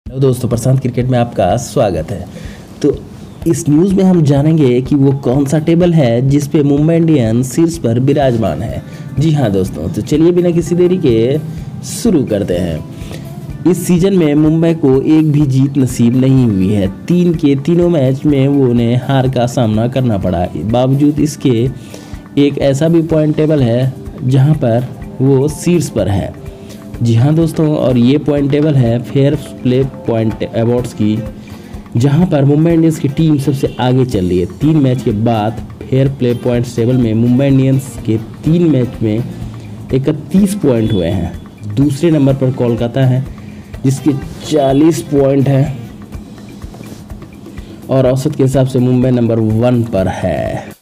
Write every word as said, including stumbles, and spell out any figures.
Hello दोस्तों, प्रशांत cricket में आपका स्वागत है। तो इस न्यूज़ में हम जानेंगे कि वो कौन सा टेबल है जिस पे मुंबई इंडियंस शीर्ष पर विराजमान है। जी हाँ दोस्तों, तो चलिए बिना किसी देरी के शुरू करते हैं। इस सीज़न में मुंबई को एक भी जीत नसीब नहीं हुई है। तीन के तीनों मैच में वो उन्हें हार का सामना करना पड़ा। बावजूद इसके एक ऐसा भी पॉइंट टेबल है जहाँ पर वो शीर्ष पर है। जी हाँ दोस्तों, और ये पॉइंट टेबल है फेयर प्ले पॉइंट अवार्ड्स की, जहां पर मुंबई इंडियंस की टीम सबसे आगे चल रही है। तीन मैच के बाद फेयर प्ले पॉइंट्स टेबल में मुंबई इंडियंस के तीन मैच में इकतीस पॉइंट हुए हैं। दूसरे नंबर पर कोलकाता है जिसके चालीस पॉइंट हैं और औसत के हिसाब से मुंबई नंबर वन पर है।